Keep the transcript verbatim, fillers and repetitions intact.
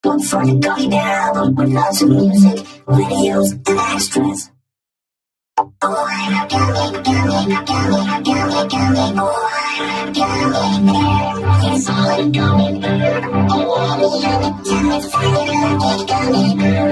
Look for the Gummy Bear album with lots of music, videos, and extras. Oh, I'm a gummy, gummy, gummy, gummy, gummy boy. I'm a gummy bear. It's all a gummy bear. I want to tell it for you, gummy bear.